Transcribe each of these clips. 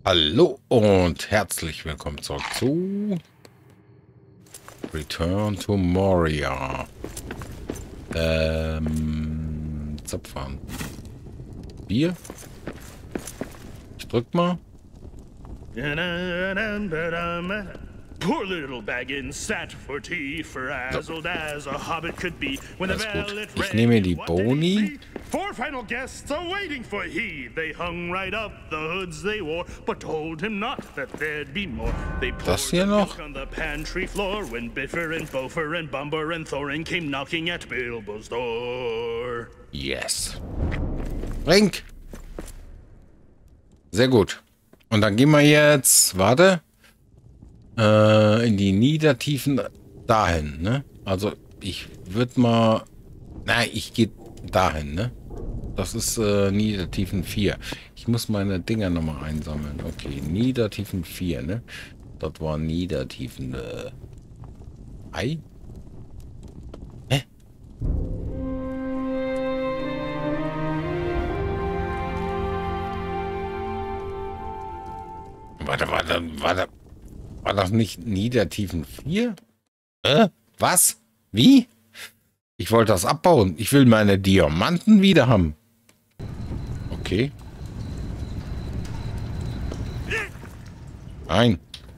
Hallo und herzlich willkommen zurück zu Return to Moria. Zapfahren. Bier. Ich drück mal. Poor little Baggins sat for tea, frazzled as a hobbit could be. When the bell it Ich rang, nehme die what did he Boni. see? Four final guests are waiting for he. They hung right up the hoods they wore, but told him not that there'd be more. They poured Das hier the noch? milk on the pantry floor when Biffer and Bofer and Bumber and Thorin came knocking at Bilbo's door. Yes. Brink. Sehr gut. Und dann gehen wir jetzt, warte, in die Niedertiefen dahin, ne? Also ich würde mal, nein, ich gehe dahin, ne? Das ist Niedertiefen 4. Ich muss meine Dinger nochmal einsammeln. Okay, Niedertiefen 4, ne? Das war Niedertiefen 3. Hä? Warte. War das nicht Niedertiefen 4? Was? Wie? Ich wollte das abbauen. Ich will meine Diamanten wieder haben. Okay. Nein.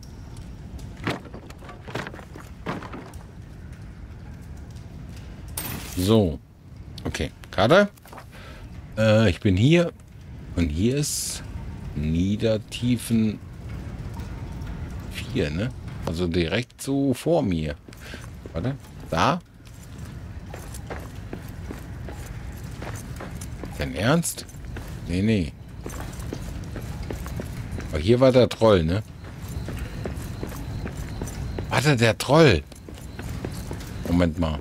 So. Okay. Karte. Ich bin hier. Und hier ist Niedertiefen 4, ne? Also direkt so vor mir. Warte. Da. Dein Ernst? Nee. Aber hier war der Troll, ne? Warte, der Troll. Moment mal.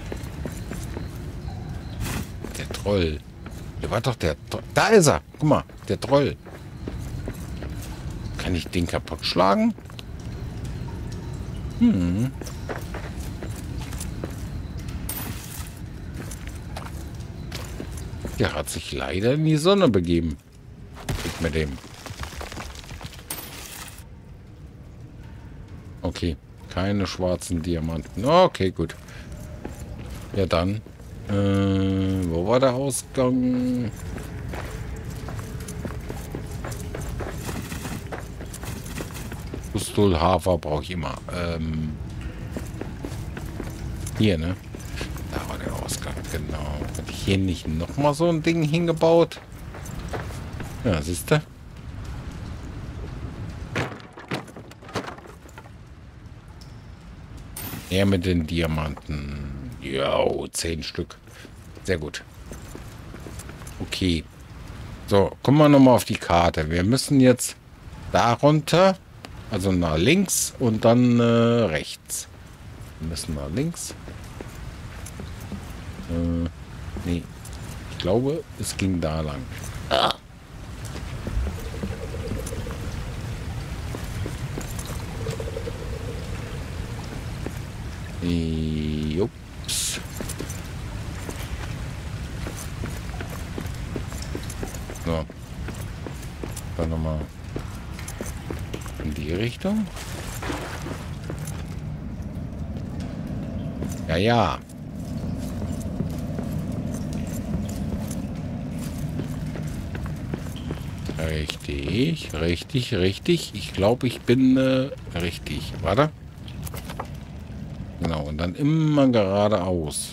Der Troll. Der war doch der... Da ist er. Guck mal, der Troll. Kann ich den kaputt schlagen? Der hat sich leider in die Sonne begeben. Gib mir dem. Okay. Keine schwarzen Diamanten. Okay, gut. Ja, dann. Wo war der Ausgang? Pustulhafer brauche ich immer. Hier, ne? Da war der Ausgang, genau. Hatte ich hier nicht nochmal so ein Ding hingebaut? Ja, siehst du? Er mit den Diamanten. Jo, 10 Stück. Sehr gut. Okay. So, kommen wir nochmal auf die Karte. Wir müssen jetzt da runter. Also nach links und dann rechts. Wir müssen nach links. Nee. Ich glaube, es ging da lang. Ah. Jups. So. Dann nochmal in die Richtung. Ja. Richtig. Ich glaube, ich bin richtig. Warte. Genau, und dann immer geradeaus.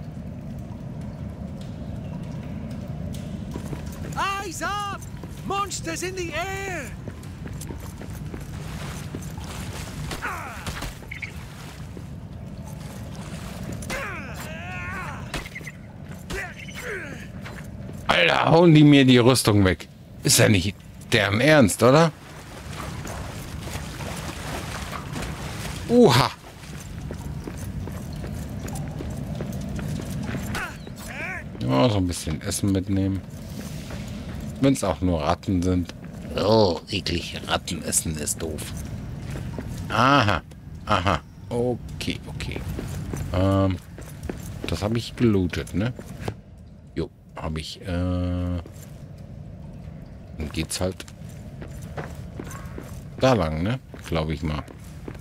Eyes up! Monsters in the air! Alter, hauen die mir die Rüstung weg. Ist ja nicht deren Ernst, oder? Oha. Ja, so ein bisschen Essen mitnehmen. Wenn es auch nur Ratten sind. Oh, eklig. Ratten essen ist doof. Aha. Okay. Das habe ich gelootet, ne? Jo, habe ich. Dann geht's halt Da lang, ne? Glaube ich mal.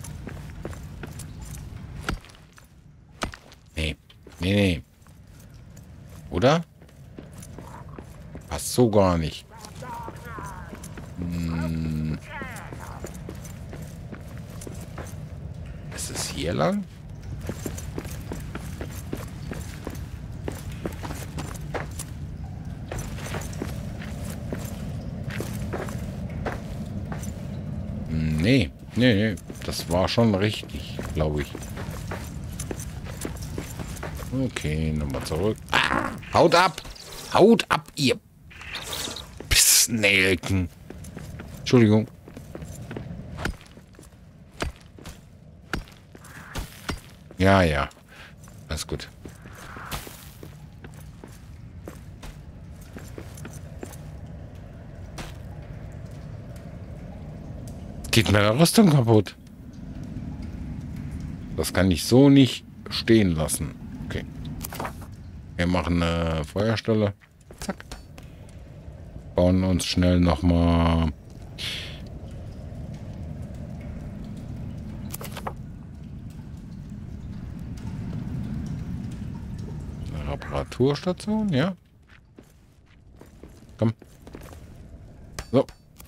Nee. Nee, nee. Oder? Passt so gar nicht. Ist es hier lang? Nee, nee, nee. Das war schon richtig, glaube ich. Okay, nochmal zurück. Ah, haut ab! Haut ab, ihr Pissnelken. Entschuldigung. Ja, ja. Alles gut. Geht meine Rüstung kaputt. Das kann ich so nicht stehen lassen. Okay. Wir machen eine Feuerstelle. Zack. Bauen uns schnell nochmal eine Reparaturstation, ja. Komm. So.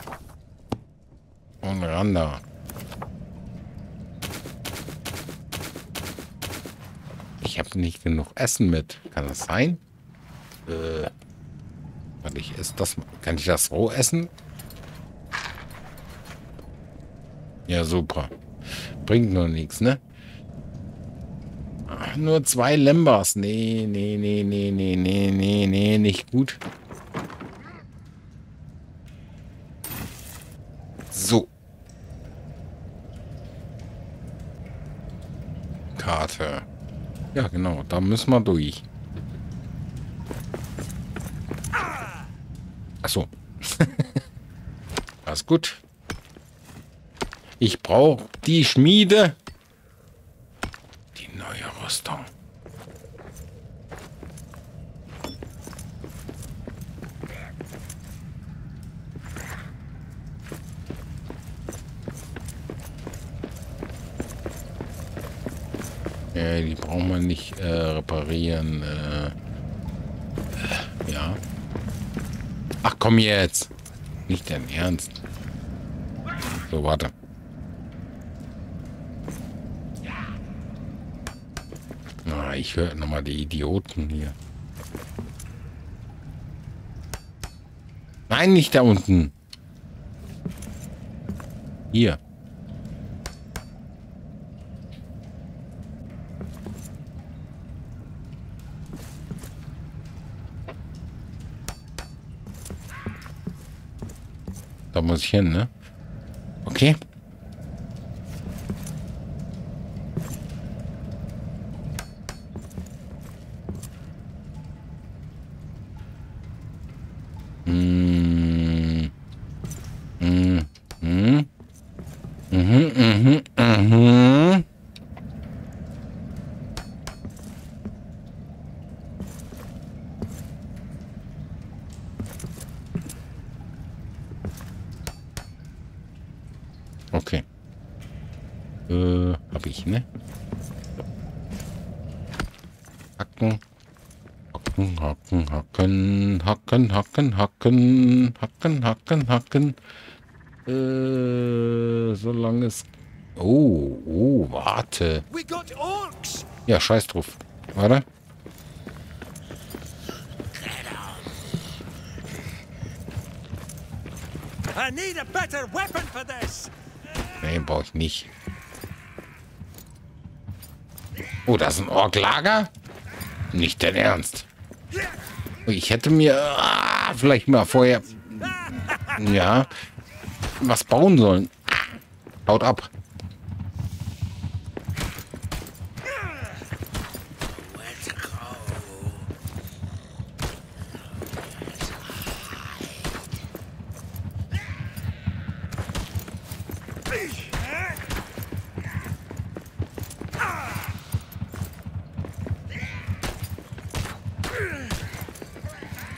Und ran da. Ich habe nicht genug Essen mit. Kann das sein? Warte, ich esse das. Kann ich das roh essen? Ja, super. Bringt nur nichts, ne? Ach, nur 2 Lembas. Nee, nee, nee, nee, nee, nee, nee, nee, nicht gut. So. Karte. Ja, genau. Da müssen wir durch. Achso. Alles gut. Ich brauche die Schmiede. Die neue Rüstung. Die braucht man nicht reparieren. Ja. Ach komm jetzt. Nicht dein Ernst. So, warte. Na, ich höre nochmal die Idioten hier. Nein, nicht da unten. Hier. Da muss ich hin, ne? Okay. Okay. Hab ich, ne? Hacken. Hacken, hacken, hacken, hacken, hacken, hacken, hacken, hacken, hacken. Solange es... Oh, warte. We got orcs. Ja, scheiß drauf. Warte. I need a better weapon for this. Nee, brauche ich nicht. Oh, da ist ein Orklager? Nicht dein Ernst. Ich hätte mir vielleicht mal vorher ja was bauen sollen. Haut ab.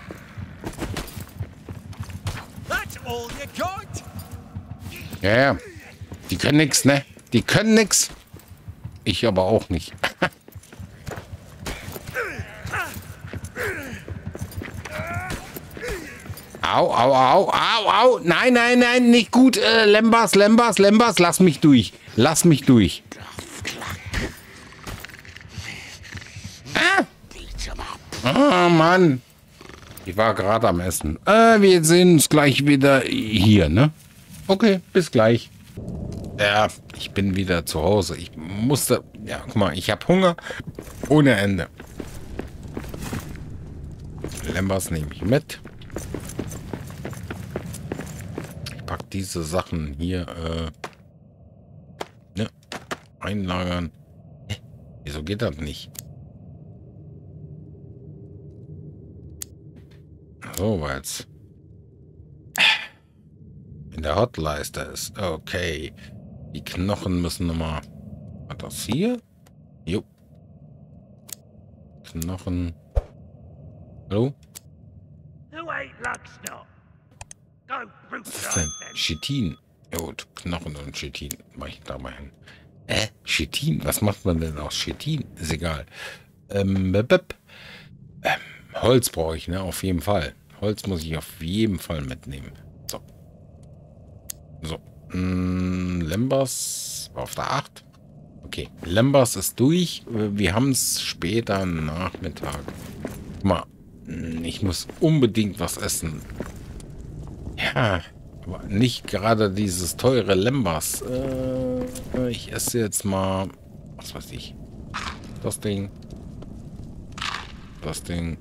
That's all you got? Ja, ja. Die können nix, ne? Die können nix. Ich aber auch nicht. Au, au, au, au, au. Nein, nein, nein, nicht gut. Lembas, lass mich durch. Lass mich durch. Ah, Mann. Ich war gerade am Essen. Wir sehen uns gleich wieder hier, ne? Okay, bis gleich. Ja, ich bin wieder zu Hause. Ich musste... Ja, guck mal, ich habe Hunger ohne Ende. Lembas nehme ich mit. Ich packe diese Sachen hier ne, einlagern. Wieso geht das nicht? So, weil es in der Hotleiste ist. Okay. Die Knochen müssen nochmal... War das hier? Jo. Knochen. Hallo? Was ist denn? Chitin. Ja gut, Knochen und Chitin. Mach ich da mal hin. Chitin? Was macht man denn aus Chitin? Ist egal. Holz brauche ich, ne? Auf jeden Fall. Holz muss ich auf jeden Fall mitnehmen. So. So. Lembas war auf der 8. Okay. Lembas ist durch. Wir haben es später Nachmittag. Guck mal. Ich muss unbedingt was essen. Ja. Aber nicht gerade dieses teure Lembas. Ich esse jetzt mal. Was weiß ich. Das Ding. Das Ding.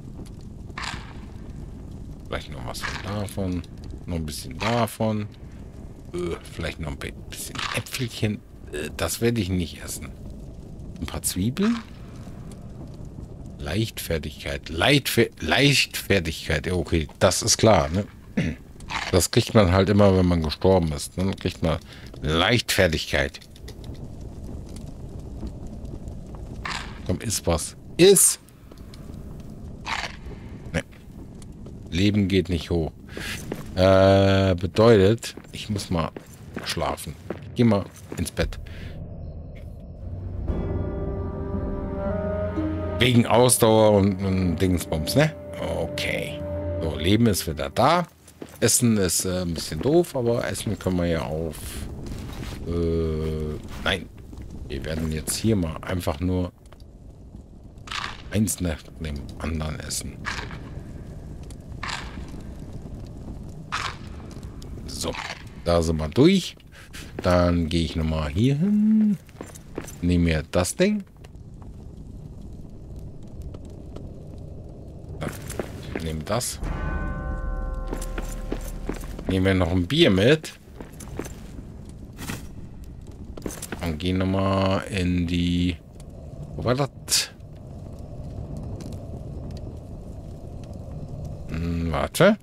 Vielleicht noch was davon. Noch ein bisschen davon. Vielleicht noch ein bisschen Äpfelchen. Das werde ich nicht essen. Ein paar Zwiebeln. Leichtfertigkeit. Leichtfertigkeit. Ja, okay, das ist klar, ne? Das kriegt man halt immer, wenn man gestorben ist. Dann kriegt man Leichtfertigkeit. Komm, iss was. Iss! Ne. Leben geht nicht hoch. Bedeutet, ich muss mal schlafen. Ich geh mal ins Bett. Wegen Ausdauer und Dingsbums, ne? Okay. So, Leben ist wieder da. Essen ist ein bisschen doof, aber essen können wir ja auf... nein. Wir werden jetzt hier mal einfach nur eins nach dem anderen essen. So, da sind wir durch. Dann gehe ich nochmal hier hin. Nehme mir das Ding. Nehme das. Nehmen wir noch ein Bier mit. Und gehen nochmal in die... Wo war das? Warte.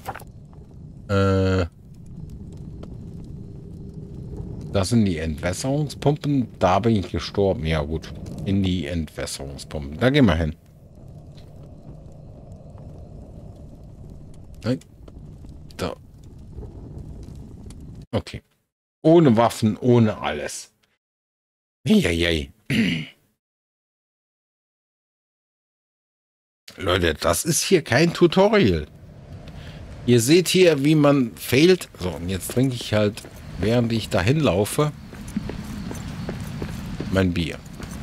Das sind die Entwässerungspumpen. Da bin ich gestorben. Ja gut. In die Entwässerungspumpen. Da gehen wir hin. Nein. Da. Okay. Ohne Waffen, ohne alles. Eieiei. Leute, das ist hier kein Tutorial. Ihr seht hier, wie man failt. So, und jetzt trinke ich halt, während ich dahin laufe, mein Bier.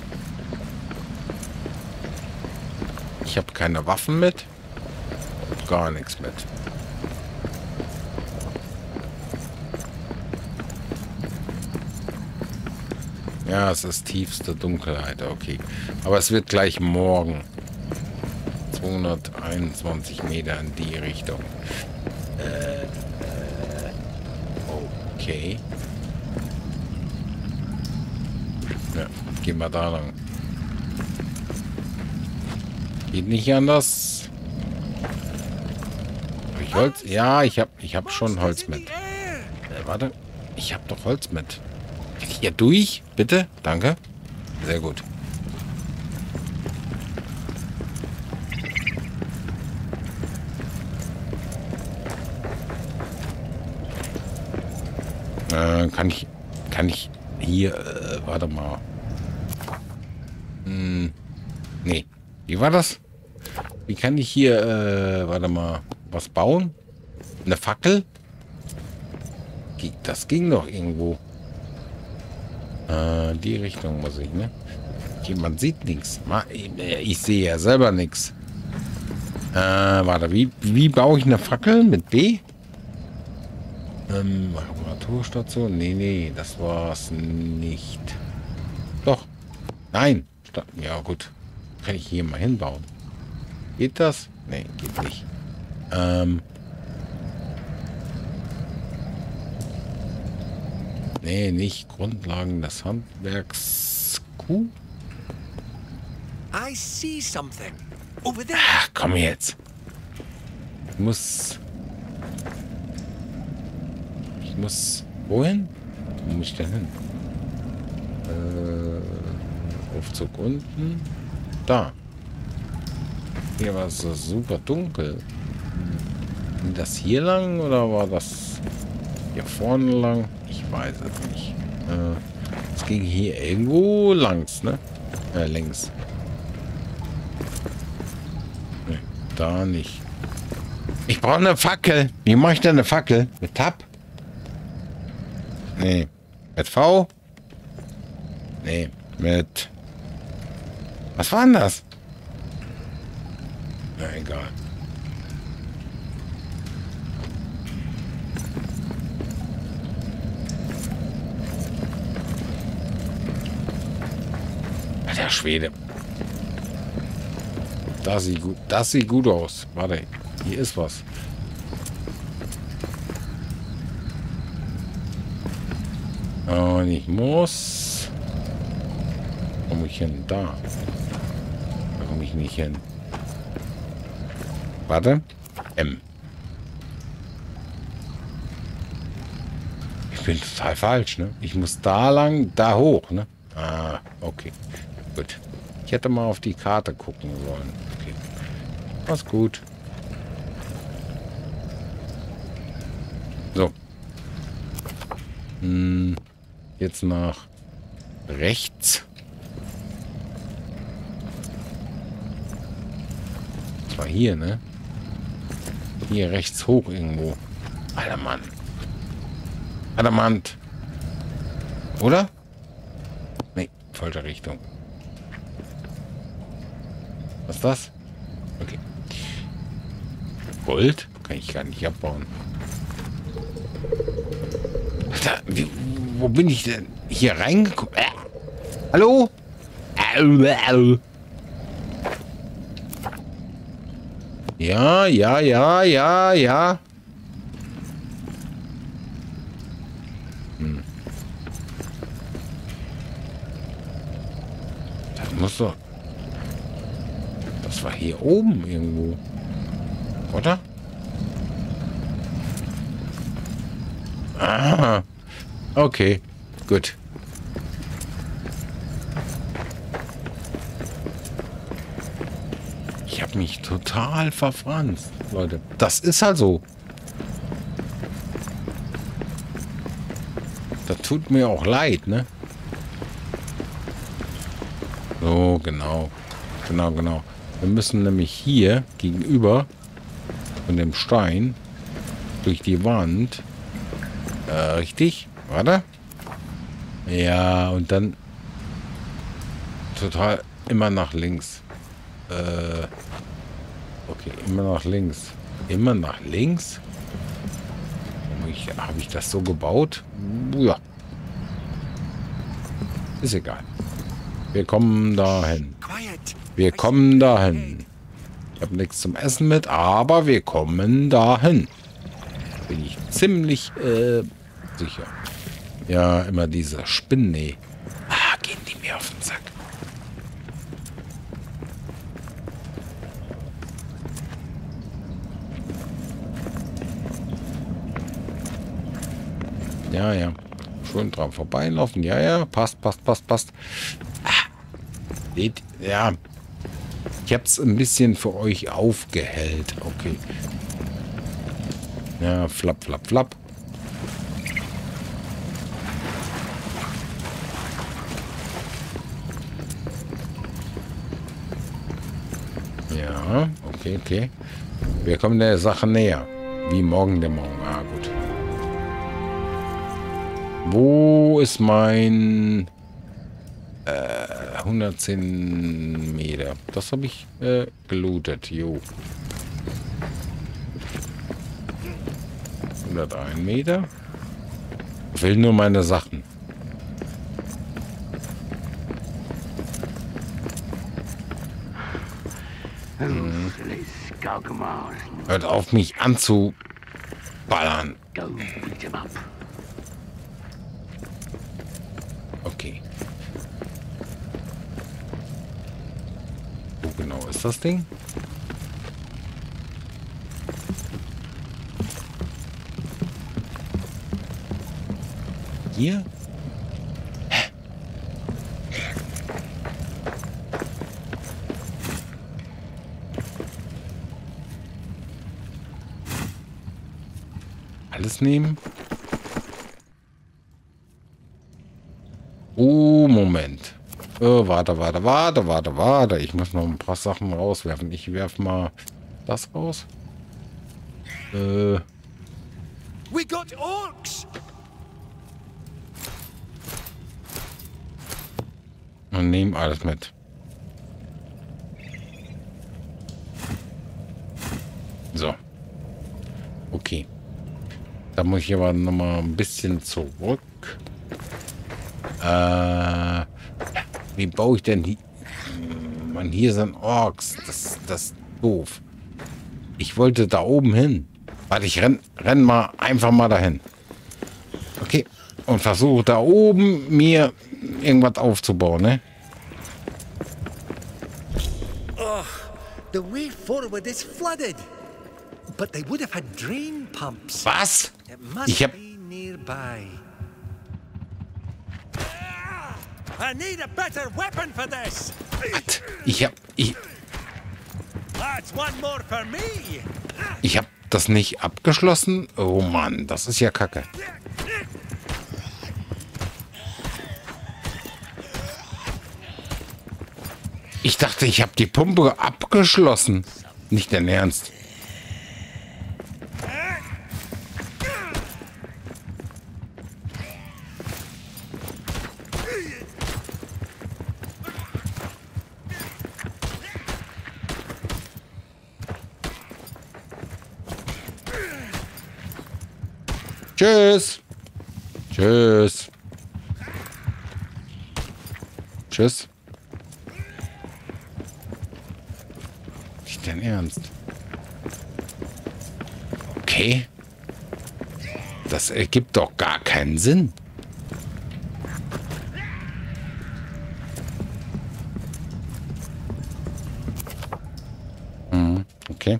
Ich habe keine Waffen mit. Gar nichts mit. Ja, es ist tiefste Dunkelheit, okay. Aber es wird gleich morgen. 221 Meter in die Richtung. Okay. Ja, gehen wir da lang. Geht nicht anders. Hab ich Holz? Ja, ich hab schon Holz mit. Warte. Ich hab doch Holz mit. Hier durch, bitte. Danke. Sehr gut. Kann ich Kann ich hier, warte mal. Nee. Wie war das? Wie kann ich hier, warte mal, was bauen? Eine Fackel? Das ging doch irgendwo. Die Richtung muss ich, ne? Okay, man sieht nichts. Ich sehe ja selber nichts. Warte, wie baue ich eine Fackel? Mit B? Reparaturstation? Nee, das war's nicht. Doch. Nein. Ja, gut. Kann ich hier mal hinbauen? Geht das? Nee, geht nicht. Nee, nicht Grundlagen des Handwerks. Q? I see something. Over there. Ach, komm jetzt. Ich muss... Wohin? Wo muss ich denn hin? Aufzug unten. Da. Hier war es so super dunkel. Ging das hier lang oder war das hier vorne lang? Ich weiß es nicht. Es ging hier irgendwo langs, ne? Längs. Nee, da nicht. Ich brauche eine Fackel. Wie mache ich denn eine Fackel? Mit Tab? Nee. Mit V? Nee. Mit... Was war denn das? Na, egal. Der Schwede. Das sieht gut aus. Warte, hier ist was. Und ich muss... Wo komme ich hin? Da. Da komme ich nicht hin. Warte. M. Ich bin total falsch, ne? Ich muss da lang, da hoch, ne? Ah, okay. Gut. Ich hätte mal auf die Karte gucken sollen. Okay. Was gut. So. Jetzt nach rechts. Das war hier, ne? Hier rechts hoch irgendwo. Alter Mann. Adamant. Oder? Nee, falsche Richtung. Was ist das? Okay. Gold? Kann ich gar nicht abbauen. Alter, wo bin ich denn? Hier reingekommen? Hallo? Ja. Das muss doch... Das war hier oben irgendwo. Oder? Ah. Okay. Gut. Ich habe mich total verfranst, Leute. Das ist halt so. Das tut mir auch leid, ne? So, genau. Genau. Wir müssen nämlich hier gegenüber von dem Stein durch die Wand. Richtig? Warte. Ja, und dann total immer nach links. Okay, immer nach links. Immer nach links? Habe ich das so gebaut? Ja. Ist egal. Wir kommen dahin. Wir kommen dahin. Ich habe nichts zum Essen mit, aber wir kommen dahin. Bin ich ziemlich sicher. Ja, immer diese Spinnen. Gehen die mir auf den Sack. Ja. Schön dran vorbeilaufen. Ja. Passt. Ja. Ich habe es ein bisschen für euch aufgehellt. Okay. Ja, flapp. okay. Wir kommen der Sache näher. Wie morgen der Morgen. Ah, gut. Wo ist mein 110 Meter? Das habe ich gelootet. Jo. 101 Meter. Ich will nur meine Sachen. Hört auf, mich anzuballern. Okay. Wo genau ist das Ding? Hier? Alles nehmen. Oh, Moment. Warte. Ich muss noch ein paar Sachen rauswerfen. Ich werfe mal das raus. We got orcs. Und nehmen alles mit. So. Okay. Da muss ich aber noch mal ein bisschen zurück. Wie baue ich denn hier? Mann, hier sind Orks. Das ist doof. Ich wollte da oben hin. Warte, ich renn mal einfach mal dahin. Okay. Und versuche da oben mir irgendwas aufzubauen, ne? Oh, the way forward is flooded. But they would have had drain pumps. Was? It must Ich hab... be nearby. I need a better weapon for this. That's one more for me. Ich hab das nicht abgeschlossen. Oh Mann, das ist ja Kacke. Ich dachte, ich habe die Pumpe abgeschlossen. Nicht dein Ernst. Tschüss. Tschüss. Tschüss. Nicht dein Ernst. Okay. Das ergibt doch gar keinen Sinn. Okay.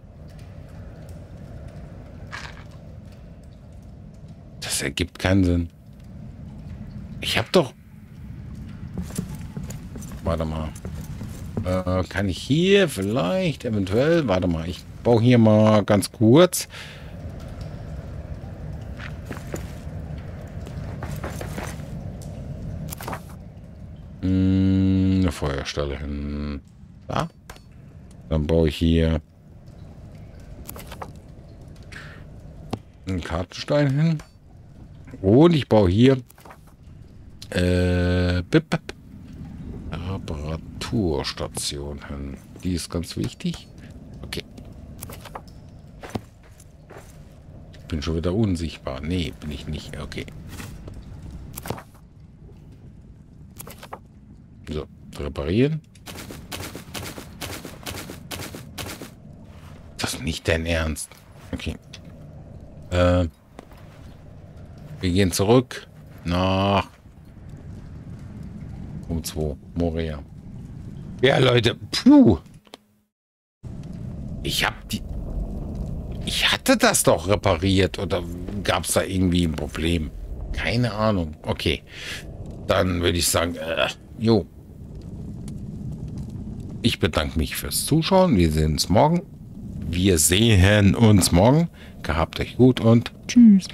Das ergibt keinen Sinn. Ich hab doch... Warte mal. Kann ich hier vielleicht eventuell... Warte mal, ich baue hier mal ganz kurz. Eine Feuerstelle hin. Da. Dann baue ich hier einen Kartenstein hin. Und ich baue hier Reparaturstation hin. Die ist ganz wichtig. Okay. Ich bin schon wieder unsichtbar. Nee, bin ich nicht. Okay. So, reparieren. Das ist nicht dein Ernst. Okay. Wir gehen zurück nach um 2 Moria. Ja, Leute. Puh. Ich hatte das doch repariert oder gab es da irgendwie ein Problem? Keine Ahnung. Okay. Dann würde ich sagen, jo. Ich bedanke mich fürs Zuschauen. Wir sehen uns morgen. Gehabt euch gut und tschüss.